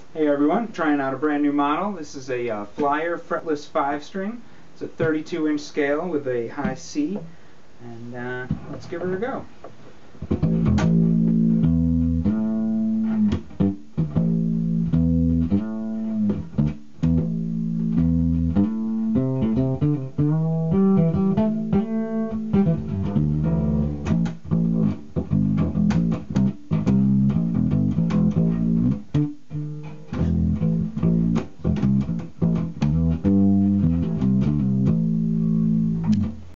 Hey everyone, trying out a brand new model. This is a Flyer fretless 5-string. It's a 32-inch scale with a high C, and let's give her a go.